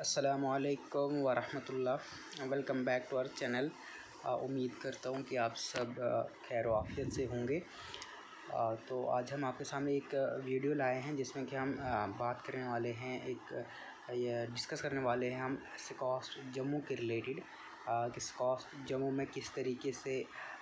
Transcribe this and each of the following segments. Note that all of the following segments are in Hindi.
अस्सलामुअलैकुम वरहमतुल्लाह। Welcome back to our channel. उम्मीद करता हूँ कि आप सब खैर आफियत से होंगे। तो आज हम आपके सामने एक वीडियो लाए हैं जिसमें कि हम बात करने वाले हैं, ये डिस्कस करने वाले हैं हम स्कॉस्ट जम्मू के रिलेटेड कि स्कॉस्ट जम्मू में किस तरीके से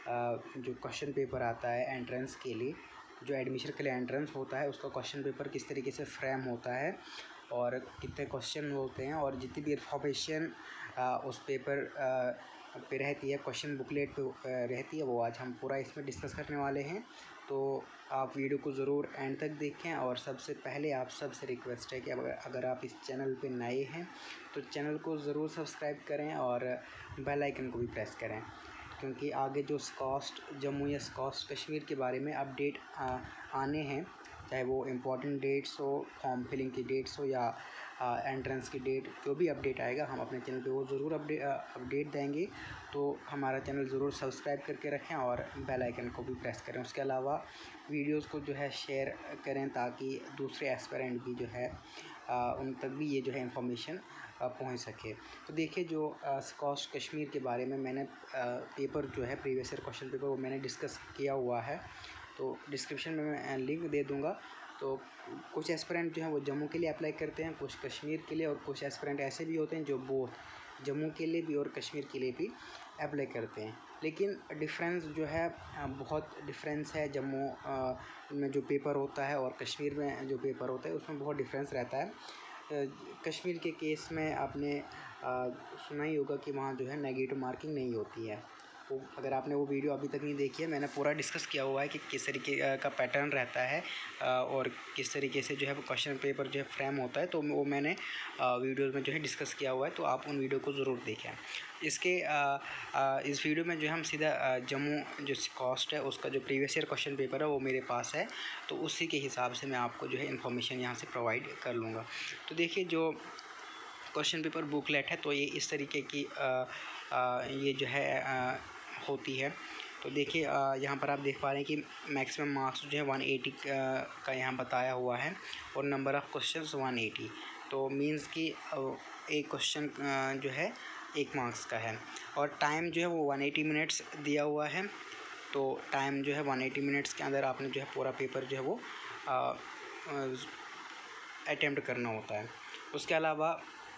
जो क्वेश्चन पेपर आता है एंट्रेंस के लिए, जो एडमिशन के लिए एंट्रेंस होता है उसका क्वेश्चन पेपर किस तरीके से फ्रेम होता है और कितने क्वेश्चन होते हैं और जितनी भी इंफॉर्मेशन उस पेपर पे रहती है, क्वेश्चन बुकलेट पे रहती है, वो आज हम पूरा इसमें डिस्कस करने वाले हैं। तो आप वीडियो को ज़रूर एंड तक देखें। और सबसे पहले आप सबसे रिक्वेस्ट है कि अगर आप इस चैनल पे नए हैं तो चैनल को ज़रूर सब्सक्राइब करें और बेल आइकन को भी प्रेस करें, क्योंकि आगे जो स्कॉस्ट जम्मू या स्कॉस्ट कश्मीर के बारे में अपडेट आने हैं, चाहे वो इम्पोर्टेंट डेट्स हो, फॉर्म फिलिंग की डेट्स हो या एंट्रेंस की डेट, जो भी अपडेट आएगा हम अपने चैनल पे वो ज़रूर अपडेट देंगे। तो हमारा चैनल ज़रूर सब्सक्राइब करके रखें और बेल आइकन को भी प्रेस करें। उसके अलावा वीडियोस को जो है शेयर करें ताकि दूसरे एस्पिरेंट भी जो है उन तक भी ये जो है इंफॉर्मेशन पहुंच सके। तो देखिए, जो स्कॉस्ट कश्मीर के बारे में मैंने पेपर जो है प्रीवियस ईयर क्वेश्चन पेपर वो मैंने डिस्कस किया हुआ है, तो डिस्क्रिप्शन में मैं लिंक दे दूँगा। तो कुछ एस्पिरेंट जो हैं वो जम्मू के लिए अप्लाई करते हैं, कुछ कश्मीर के लिए, और कुछ एस्पिरेंट ऐसे भी होते हैं जो बोथ जम्मू के लिए भी और कश्मीर के लिए भी अप्लाई करते हैं। लेकिन डिफरेंस जो है बहुत डिफरेंस है। जम्मू में जो पेपर होता है और कश्मीर में जो पेपर होता है उसमें बहुत डिफरेंस रहता है। कश्मीर के केस में आपने सुना ही होगा कि वहाँ जो है नेगेटिव मार्किंग नहीं होती है। वो अगर आपने वो वीडियो अभी तक नहीं देखी है, मैंने पूरा डिस्कस किया हुआ है कि किस तरीके का पैटर्न रहता है और किस तरीके से जो है वो क्वेश्चन पेपर जो है फ्रेम होता है, तो वो मैंने वीडियोज़ में जो है डिस्कस किया हुआ है, तो आप उन वीडियो को ज़रूर देखें। इसके इस वीडियो में जो हम सीधा जम्मू जो कॉस्ट है उसका जो प्रीवियस ईयर क्वेश्चन पेपर है वो मेरे पास है, तो उसी के हिसाब से मैं आपको जो है इन्फॉर्मेशन यहाँ से प्रोवाइड कर लूँगा। तो देखिए, जो क्वेश्चन पेपर बुकलेट है तो ये इस तरीके की ये जो है होती है। तो देखिए, यहाँ पर आप देख पा रहे हैं कि मैक्सिमम मार्क्स जो है 180 का यहाँ बताया हुआ है और नंबर ऑफ़ क्वेश्चंस 180। तो मींस कि एक क्वेश्चन जो है 1 मार्क्स का है और टाइम जो है वो 180 मिनट्स दिया हुआ है। तो टाइम जो है 180 मिनट्स के अंदर आपने जो है पूरा पेपर जो है वो अटेम्प्ट करना होता है। उसके अलावा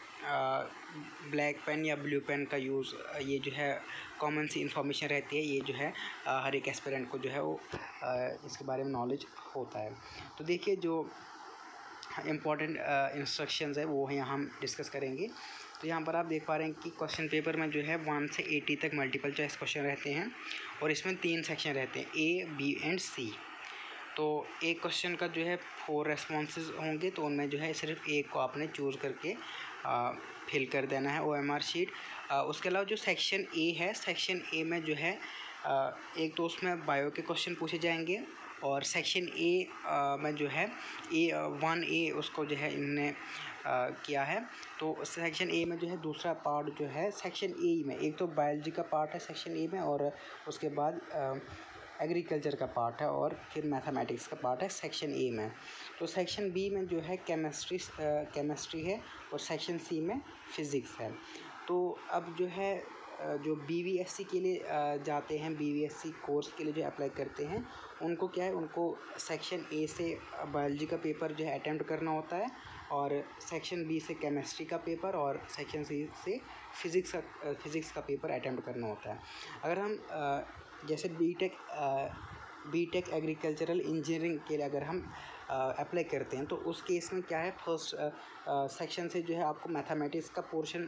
ब्लैक पेन या ब्लू पेन का यूज़, ये जो है कॉमन सी इन्फॉर्मेशन रहती है, ये जो है हर एक एस्पिरेंट को जो है वो इसके बारे में नॉलेज होता है। तो देखिए, जो इम्पॉर्टेंट इंस्ट्रक्शंस है वो यहाँ हम डिस्कस करेंगे। तो यहाँ पर आप देख पा रहे हैं कि क्वेश्चन पेपर में जो है 1 से 80 तक मल्टीपल चॉइस क्वेश्चन रहते हैं और इसमें 3 सेक्शन रहते हैं, ए, बी एंड सी। तो एक क्वेश्चन का जो है 4 रेस्पॉन्सेज होंगे, तो उनमें जो है सिर्फ एक को आपने चूज़ करके फिल कर देना है OMR शीट। उसके अलावा जो सेक्शन ए है, सेक्शन ए में जो है एक तो उसमें बायो के क्वेश्चन पूछे जाएंगे और सेक्शन ए में जो है A1A उसको जो है इनने किया है। तो सेक्शन ए में जो है दूसरा पार्ट जो है सेक्शन ए में, एक तो बायोलॉजी का पार्ट है सेक्शन ए में और उसके बाद एग्रीकल्चर का पार्ट है और फिर मैथमेटिक्स का पार्ट है सेक्शन ए में। तो सेक्शन बी में जो है केमिस्ट्री है और सेक्शन सी में फ़िज़िक्स है। तो अब जो है जो BVSC के लिए जाते हैं, BVSC कोर्स के लिए जो अप्लाई करते हैं, उनको क्या है, उनको सेक्शन ए से बायोलॉजी का पेपर जो है अटेम्प्ट करना होता है और सेक्शन बी से केमिस्ट्री का पेपर और सेक्शन सी से फ़िज़िक्स का पेपर अटेम्प्ट करना होता है। अगर हम जैसे बीटेक एग्रीकल्चरल इंजीनियरिंग के लिए अगर हम अप्लाई करते हैं तो उस केस में क्या है, फर्स्ट सेक्शन से जो है आपको मैथमेटिक्स का पोर्शन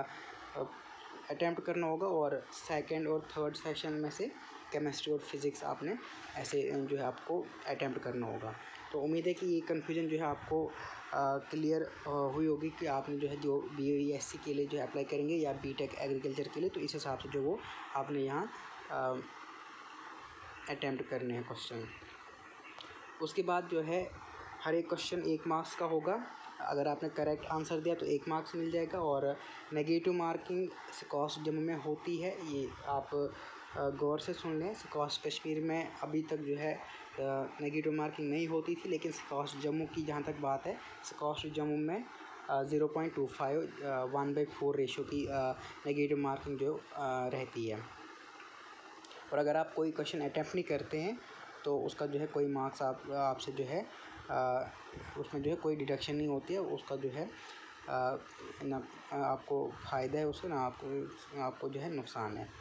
अटेम्प्ट करना होगा और सेकंड और थर्ड सेक्शन में से केमिस्ट्री और फिज़िक्स आपने ऐसे जो है आपको अटेम्प्ट करना होगा। तो उम्मीद है कि ये कन्फ्यूजन जो है आपको क्लियर हुई होगी कि आपने जो है जो BSc के लिए जो है अप्लाई करेंगे या बीटेक एग्रीकल्चर के लिए, तो इस हिसाब से जो वो आपने यहाँ अटेम्प्ट करने हैं क्वेश्चन। उसके बाद जो है हर एक क्वेश्चन 1 मार्क्स का होगा। अगर आपने करेक्ट आंसर दिया तो 1 मार्क्स मिल जाएगा और नेगेटिव मार्किंग स्कॉस्ट जम्मू में होती है, ये आप गौर से सुन लें। स्कॉस्ट कश्मीर में अभी तक जो है नेगेटिव मार्किंग नहीं होती थी, लेकिन स्कॉस्ट जम्मू की जहाँ तक बात है, स्कॉस्ट जम्मू में 0.25 1/4 रेशो की नेगेटिव मार्किंग जो रहती है। और अगर आप कोई क्वेश्चन अटैम्प्ट नहीं करते हैं तो उसका जो है कोई मार्क्स आपसे जो है उसमें जो है कोई डिडक्शन नहीं होती है, उसका जो है ना आपको फ़ायदा है उससे, ना आपको जो है नुकसान है।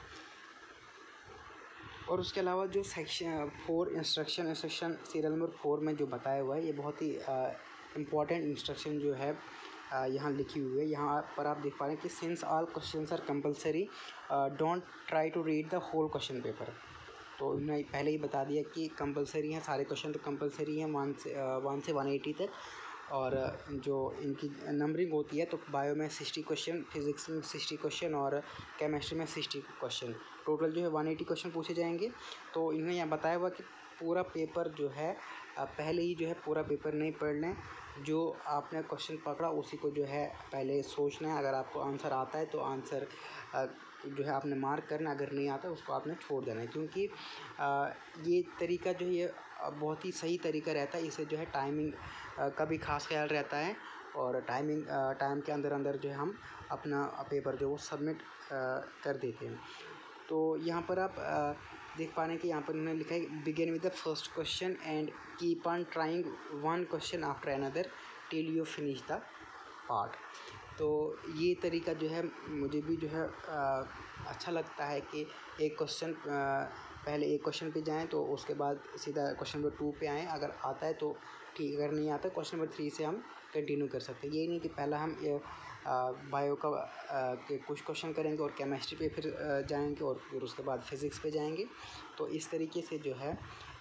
और उसके अलावा जो सेक्शन 4 इंस्ट्रक्शन सीरियल नंबर 4 में जो बताया हुआ है, ये बहुत ही इम्पॉर्टेंट इंस्ट्रक्शन जो है यहाँ लिखी हुई है। यहाँ पर आप देख पा रहे हैं कि since all questions are compulsory don't try to read the whole question paper. तो इन्होंने पहले ही बता दिया कि कंपलसरी हैं, सारे क्वेश्चन तो कंपलसरी हैं 1 से 180 तक। और जो इनकी नंबरिंग होती है तो बायो में 60 क्वेश्चन, फिज़िक्स में 60 क्वेश्चन और केमिस्ट्री में 60 क्वेश्चन, टोटल जो है 180 क्वेश्चन पूछे जाएंगे। तो इन्होंने यहाँ बताया हुआ कि पूरा पेपर जो है पहले ही जो है पूरा पेपर नहीं पढ़ना है, जो आपने क्वेश्चन पकड़ा उसी को जो है पहले सोचना है। अगर आपको आंसर आता है तो आंसर जो है आपने मार्क करना, अगर नहीं आता उसको आपने छोड़ देना है। क्योंकि ये तरीका जो है ये बहुत ही सही तरीका रहता है, इससे जो है टाइमिंग का भी खास ख्याल रहता है और टाइम के अंदर जो है हम अपना पेपर जो वो सबमिट कर देते हैं। तो यहाँ पर आप देख पा रहे हैं कि यहाँ पर उन्होंने लिखा है begin with the first question and keep on trying one question after another till you finish the part. तो ये तरीका जो है मुझे भी जो है अच्छा लगता है कि एक क्वेश्चन पहले एक क्वेश्चन पे जाएं तो उसके बाद सीधा क्वेश्चन नंबर 2 पे आएँ। अगर आता है तो ठीक, अगर नहीं आता क्वेश्चन नंबर 3 से हम कंटिन्यू कर सकते हैं। ये नहीं कि पहला हम बायो का के कुछ क्वेश्चन करेंगे और केमिस्ट्री पे फिर जाएंगे और फिर उसके बाद फिज़िक्स पे जाएंगे। तो इस तरीके से जो है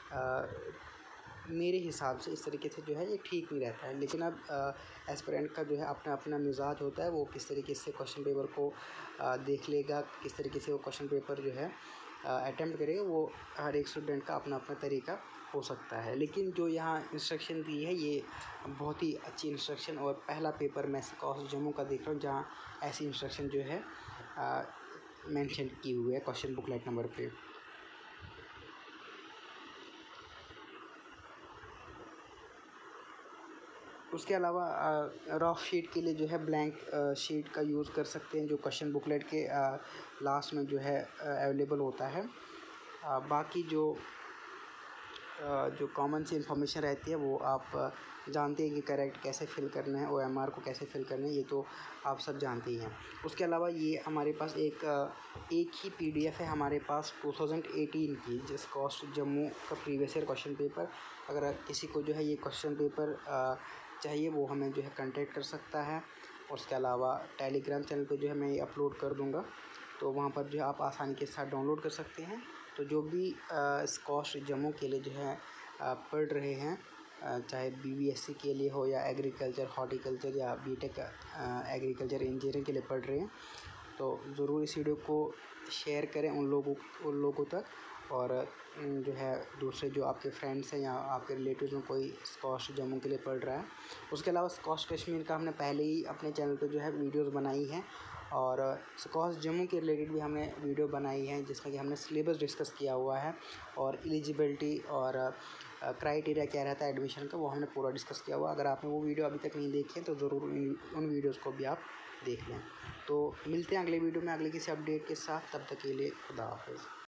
मेरे हिसाब से इस तरीके से जो है ये ठीक नहीं रहता है। लेकिन अब एस्पिरेंट का जो है अपना अपना मिजाज होता है, वो किस तरीके से क्वेश्चन पेपर को देख लेगा, किस तरीके से वो क्वेश्चन पेपर जो है अटेम्प्ट करेगा, वो हर एक स्टूडेंट का अपना अपना तरीका हो सकता है। लेकिन जो यहाँ इंस्ट्रक्शन दी है ये बहुत ही अच्छी इंस्ट्रक्शन, और पहला पेपर मैं स्कॉश जम्मू का देख रहा हूँ जहाँ ऐसी इंस्ट्रक्शन जो है मेंशन की हुई है क्वेश्चन बुकलेट नंबर पे। उसके अलावा रफ शीट के लिए जो है ब्लैंक शीट का यूज़ कर सकते हैं, जो क्वेश्चन बुकलेट के लास्ट में जो है अवेलेबल होता है। बाकी जो कॉमन सी इन्फॉर्मेशन रहती है वो आप जानते हैं कि करेक्ट कैसे फिल करना है, OMR को कैसे फिल करना है, ये तो आप सब जानते ही हैं। उसके अलावा ये हमारे पास एक ही PDF है हमारे पास 2018 की, जिस कॉस्ट जम्मू का प्रीवियस ईयर क्वेश्चन पेपर। अगर किसी को जो है ये क्वेश्चन पेपर चाहिए वो हमें जो है कांटेक्ट कर सकता है। उसके अलावा टेलीग्राम चैनल पे जो है मैं ये अपलोड कर दूँगा, तो वहाँ पर जो है आप आसानी के साथ डाउनलोड कर सकते हैं। तो जो भी स्कॉश जम्मू के लिए जो है पढ़ रहे हैं, चाहे BBSC के लिए हो या एग्रीकल्चर, हॉर्टिकल्चर या BTech एग्रीकल्चर इंजीनियरिंग के लिए पढ़ रहे हैं, तो ज़रूर इस वीडियो को शेयर करें उन लोगों तक। और जो है दूसरे जो आपके फ्रेंड्स हैं या आपके रिलेटिव्स में कोई स्कॉश जम्मू के लिए पढ़ रहा है। उसके अलावा स्कॉश कश्मीर का हमने पहले ही अपने चैनल पे जो है वीडियोस बनाई हैं, और स्कॉश जम्मू के रिलेटेड भी हमने वीडियो बनाई है जिसमें कि हमने सिलेबस डिस्कस किया हुआ है और एलिजिबिलिटी और क्राइटेरिया क्या रहता है एडमिशन का, वो हमने पूरा डिस्कस किया हुआ। अगर आपने वो वीडियो अभी तक नहीं देखी है तो ज़रूर उन वीडियोज़ को भी आप देख लें। तो मिलते हैं अगले वीडियो में अगले किसी अपडेट के साथ, तब तक के लिए खुदा हाफ़िज़।